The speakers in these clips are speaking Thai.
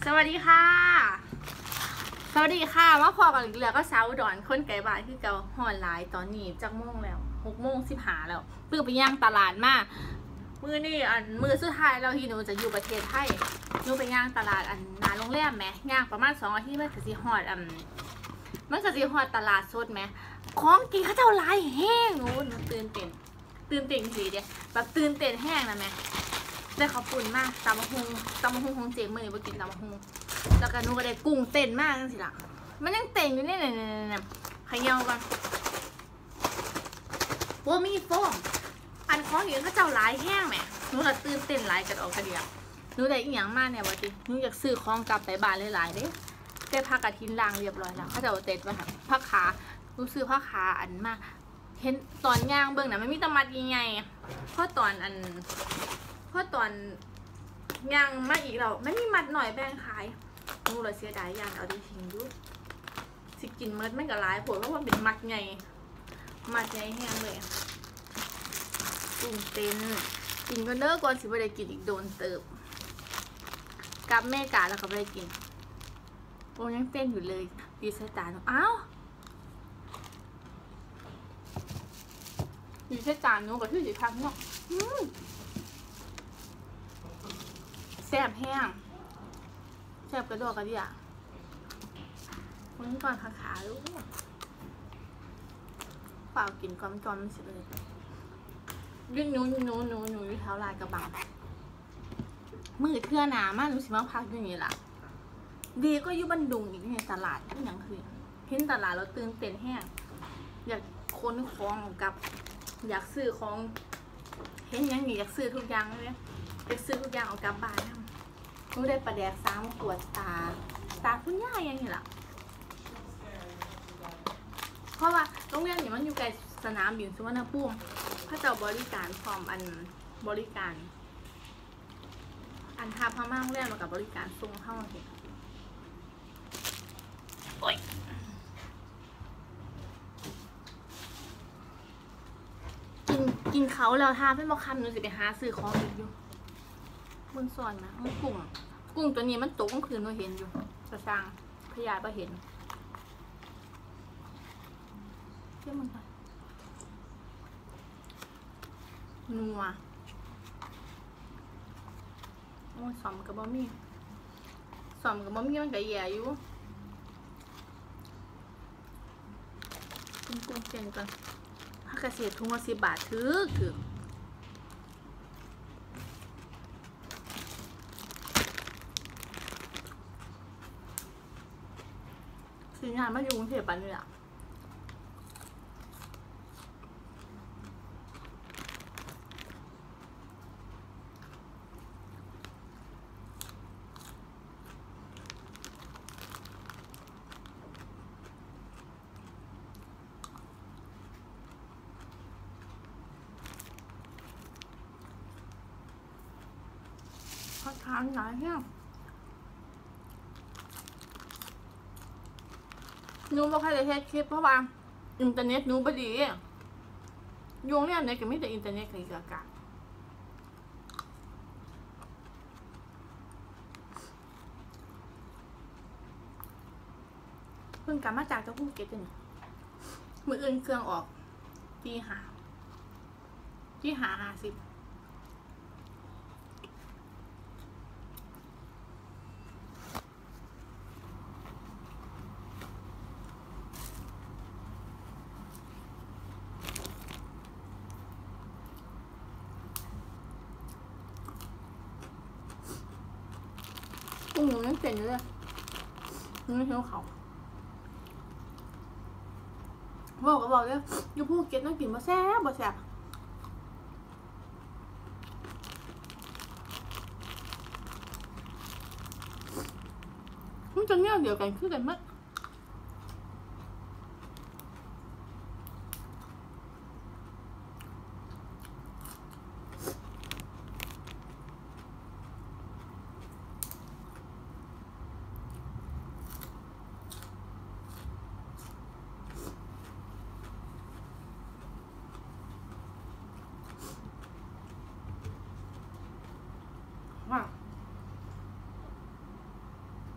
วัสดีค่ะมาพอกันอีกแล้วก็เช้าดอนคนไก่บ้านที่เก่าห่อนหลายตอนนี้จักโมงแล้ว6:15แล้วเพิ่งไปย่างตลาดมามือนี่มือสุดท้ายเราที่หนูจะอยู่ประเทศไทยหนูไปย่างตลาดหนาโรงแรมไหมย่างประมาณ2 อาทิตย์มันก็สิฮอดตลาดสดไหมของกินเขาเจ้าหลายแห้งหนูตื่นเต้นสิเดียแบบตื่นเต้นแห้งนะแม่ได้ขอบคุณมากตำมะฮุงของเจมือนี่ไปกินตำมะฮุงแล้วก็หนูก็ได้กุ้งเต้นมากนั่นสิล่ะมันยังเต้นอยู่เนี่ยขยาวกันว่ามีฟองของอยู่เขาเจ้าหลายแห้งแม่หนูละตื่นเต้นหลายกันออกกระเดียหนูได้อีกอย่างมากเนี่ยวันที่หนูอยากซื้อของกลับไปบ้านหลายๆเด้ได้ผ้ากระทินล้างเรียบร้อยแล้วเขาจะเอาเต็ดมาค่ะผ้าขาหนูซื้อผ้าขามาเห็นตอนย่างเบื้องน่ะไม่มีตะมัดยังไงเพราะตอนย่างมาอีกเราไม่มีมัดหน่อยแบ่งขายนูเลยเสียดายย่างเอาดีทิ้งดูสิกินเมิดไม่กระไรผลเพราะว่าเป็นมัดไงแห้งเลยกุ้งเต้นกินก็เลิกก่อนสิไม่ได้กินอีกโดนเติบกับแม่กาแล้วก็ไม่ได้กินโอ้ยังเต้นอยู่เลยดีสายตาหนูอ้าวดีสายตาหนูกับที่สีพักเนาะแซ่บแห้งแซ่บกระดอกกระเดียวันนี้ก่อนขาลูกเปล่ากินก่อนมันสิเลยยืดหนูอยู่เท้าลายกระบังมือเทื่อหนามากรู้สึกว่าพักอย่างนี้ล่ะดีก็อยู่บันดุงอีกในตลาดที่ยังคือเห็นตลาดเราตื่นเต้นแห้งอยากค้นของกับอยากซื้อของเห็นยังอยากซื้อทุกอย่างเลยอยากซื้อทุกอย่างเอากลับบ้านหนูได้ปลาแดก3 ขวดตาคุณย่าอย่างนี้ล่ะเพราะว่าโรงเรียนนี่มันอยู่ใกล้สนามบินสุวรรณภูมิพระเจ้าบริการพร้อมบริการทาพม่าโรงเรียนมากับบริการส่งเข้ามาเห็นโอ้ยกินเขาแล้วทาเป็นบางคำหนูจะไปหาซื้อของอีกอยู่มึงสอนนะกุ้งตัวนี้มันตกกลางคืนเราเห็นอยู่กระซังพยาไปเห็นเชื่อมึงไปนัวโอ้สอมกับบะหมี่มันก็แย่อยู่กุ้งเส้นก่อนถ้าเกษตรทุ่งละ10 บาทคือซื้องานมาอยู่กรุงเทพฯปันนี่แหละเขาทานหลายแห้งหนูบอกให้เลยแค่คลิปเพราะว่าอินเทอร์เน็ตหนูบ่ดีโยงเนี่ยก็มีแต่อินเทอร์เน็ตกับอากาศเพิ่งกลับมาจากภูเก็ตเนี่ยมืออื่นเครื่องออกตีห้า50กุ้งหนูยังเป็นอยู่เลยไม่เที่ยวเขาบอกเลยอยู่ภูเก็ตต้องกินบ่แซ่บมันจะเนี่ยเดียวกันคือกันมั้ยว่า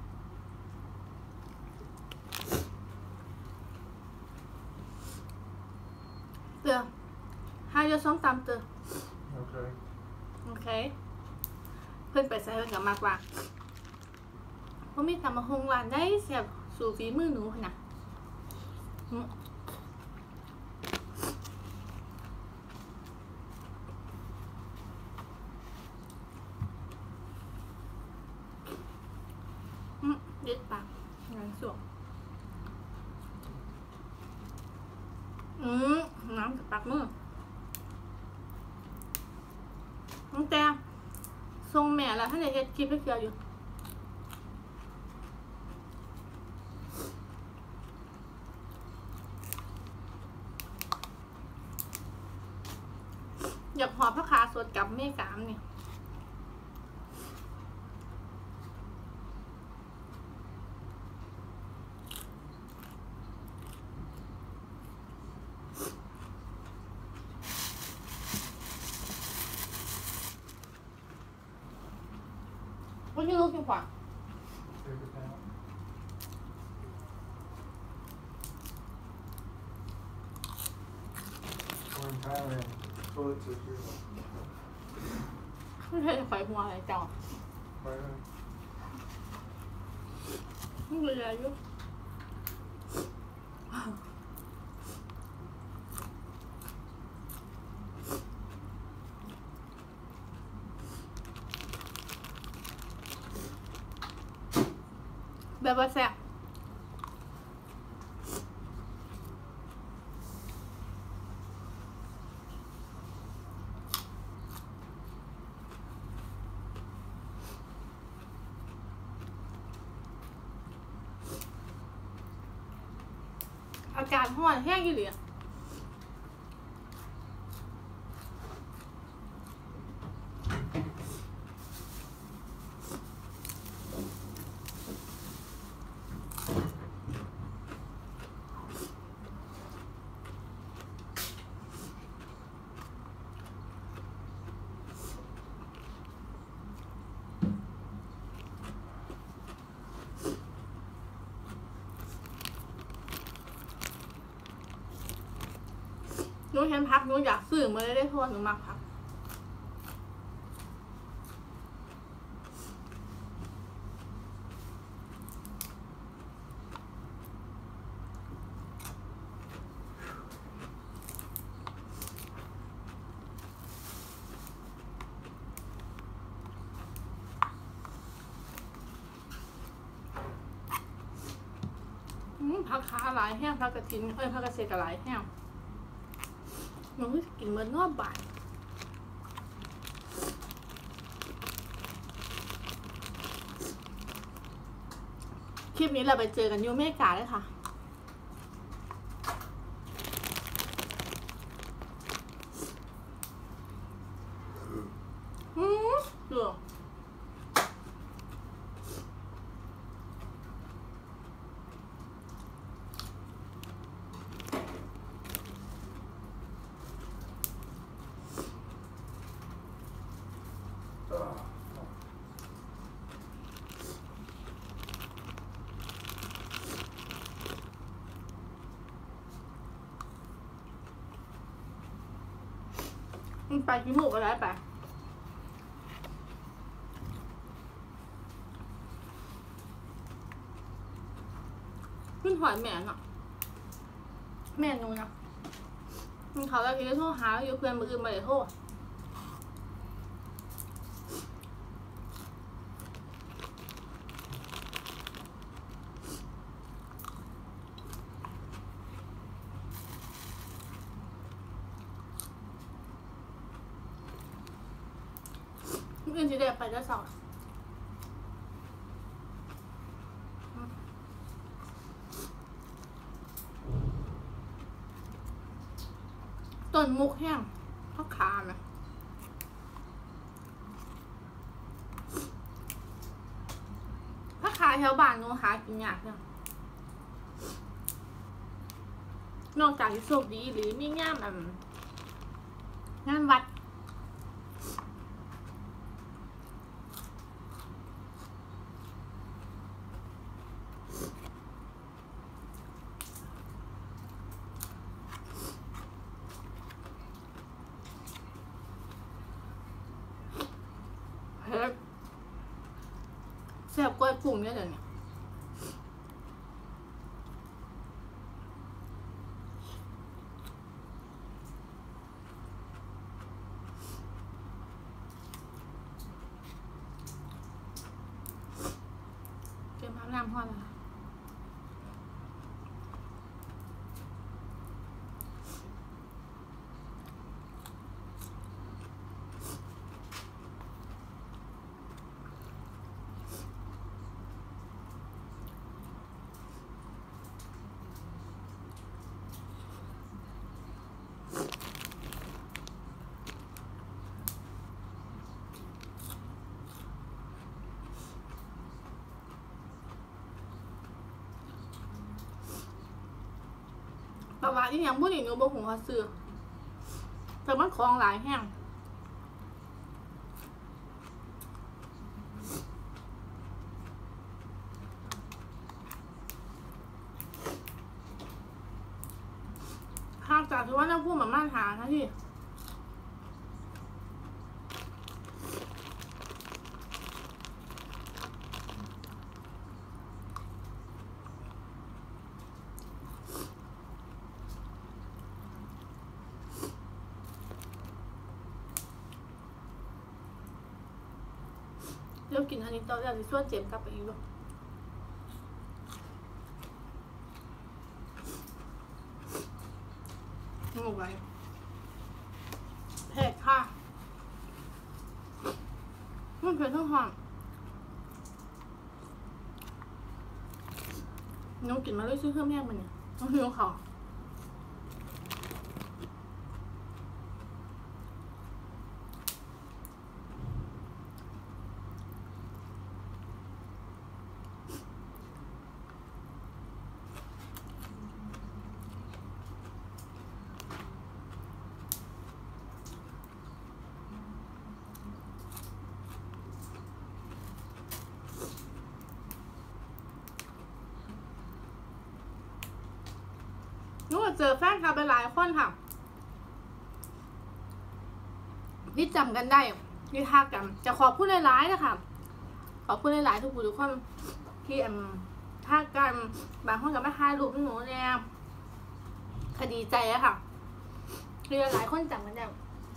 Hai đứa sống tạm từ. Ok. Ok. เพิ่นไปใส่เพิ่นกับมากว่าเพราะมีตำมะฮงหวานได้แซ่บสู่ฝีมือหนูขนาดเด็ดปากงานสวงน้ำกับปากมือน้องแต้มทรงแม่แล้วท่านจะเฮ็ดคลิปให้เกียวอยู่อยากหอพระคาสดกับแม่กามเนี่ยWhat are you looking for? Paper towel. We're in Thailand. Toilet tissue. ไม่ใช่จะไฟหัวอะไรจ้า Right. ไม่เป็นไรอยู่แบบว่าแซ่บอากาศร้อนแห้งอยู่เลยหนูเห็นพักหนูอยากซื้อมาเลยได้ทั่วหนูมักพักผักขาหลายแห้งผักกระถินผักกระเฉดหลายแห้งหนูกินเหมือนนวดบ่ายคลิปนี้เราไปเจอกันยูเมกาเลยค่ะดูมันไปกี่หมูกอะไรไปขึ้นหอยแม่น่ะแม่นูนะมันเขาแล้วก็โทรหาอยู่เพื่อนมืออื่นมาเลยโทษเงินที่ได้ไปได้สองต้นมุกแห้งข้าวขาไหมข้าวขาแถวบ้านหนูหากินยากเนี่ยนอกจากที่โชคดีหรือมีงานงานวัดซ่บกล้วยกุ้งเนี่ยเดี๋ยวนี้เก็บน้ำพอแล้วประวัติที่ยังพูดอีกหนูบอกผมเขาซื้อแต่มันของหลายแห้งห่างจากที่ว่าน้ำพุมันมาหานะที่เริ่มกินอันนี้ต่อแล้วจะช่วยเจ็บกลับไปอีกด้วยงงไปเผ็ดค่ะมันเผ็ดทั้งหอมน้องกินมาเลยซื้อเครื่องแยกมันเนี่ยต้องหิวเขานู้นเจอแฟนคลับไปหลายคนค่ะที่จำกันได้ที่ทักกันจะขอพูดหลายๆนะคะขอพูดหลายๆทุกผู้ทุกคนที่ทักกันบางคนกับมาถ่ายรูปหนูเนี่ยคดีใจอะค่ะคือหลายคนจำกันได้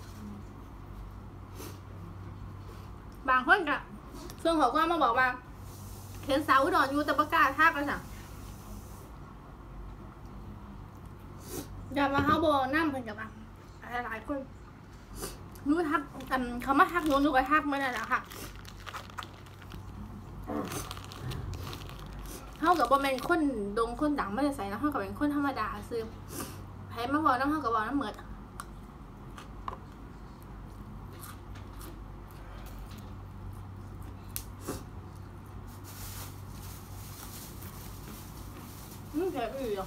บางคนกับส่วนของก็มาบอกว่าเห็นสาวอุดรอยู่แต่ประกาศทักกันสั่งอย่ามาเฮาบอน้ำเพิ่นกับว่าหลายคนนู้ทักเขามาทักนู้ก็ทักไม่ได้แล้วค่ะเฮากับบ่แม่นคนดงคนดังไม่ได้ใส่นะเฮากับเป็นคนธรรมดาซื้อไผมาบอกน้ำเฮากับบอกน้ำเหมือดแค่อื่น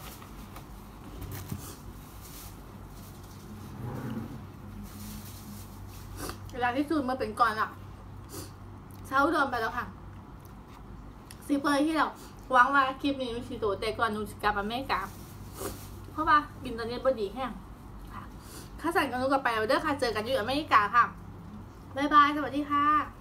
เวลาที่ซูนมาเป็นก่อนอ่ะเช้าโดนไปแล้วค่ะซิปเปอร์ที่เราหวังว่าคลิปนี้มันสิโตแต่ก่อนหนูกลับมาไม่กลับเพราะว่าบินตอนนี้บดีแห้งค่ะข้าสั่งกันหนูกลับไปเด้อค่ะเจอกันอยู่อเมริกาค่ะบ๊ายบายสวัสดีค่ะ